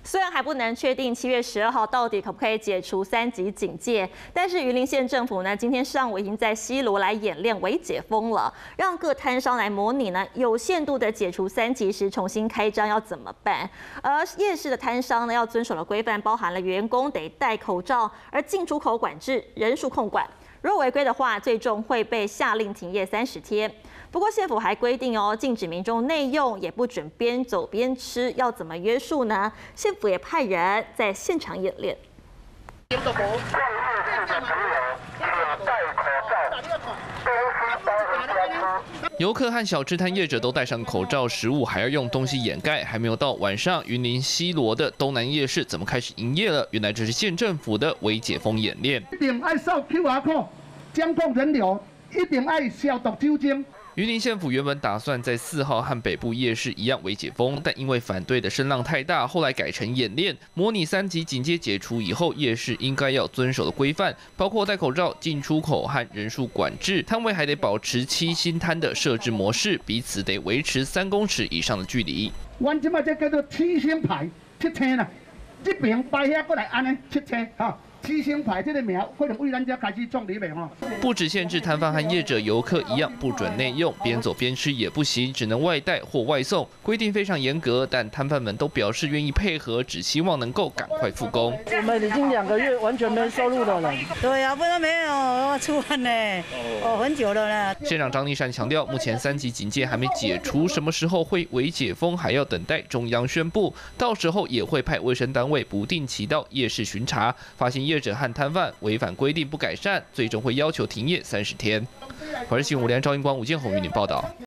虽然还不能确定7月12号到底可不可以解除3级警戒，但是云林县政府呢，今天上午已经在西螺来演练微解封了，让各摊商来模拟呢有限度的解除3级时重新开张要怎么办。而夜市的摊商呢，要遵守的规范包含了员工得戴口罩，而进出口管制、人数控管。 如果违规的话，最终会被下令停业30天。不过县府还规定禁止民众内用，也不准边走边吃，要怎么约束呢？县府也派人在现场演练。 游客和小吃摊业者都戴上口罩，食物还要用东西掩盖。还没有到晚上，云林西螺的东南夜市怎么开始营业了？原来这是县政府的微解封演练。 一定要扫 QR code， 掌控人流，一定要消毒酒精。 云林县府原本打算在4号和北部夜市一样微解封，但因为反对的声浪太大，后来改成演练，模拟3级警戒解除以后，夜市应该要遵守的规范，包括戴口罩、进出口和人数管制，摊位还得保持7星摊的设置模式，彼此得维持3公尺以上的距离。 阮即摆这叫做7星牌，7星啦，这边摆遐过来安尼7星哈。 7星牌这个名，可能为咱家开始创立名哦。 不只限制摊贩和业者、游客一样不准内用，边走边吃也不行，只能外带或外送，规定非常严格。但摊贩们都表示愿意配合，只希望能够赶快复工。 我们已经2个月完全没收入了。 对呀，不然没有出汗呢，很久了呢。 县长张立善强调，目前3级警戒还没解除，什么时候会微解封，还要等待中央宣布。到时候也会派卫生单位不定期到夜市巡查，发现业者和摊贩违反规定不改善，最终会要求停业30天。华视新闻吴连赵英光、吴建宏与您报道。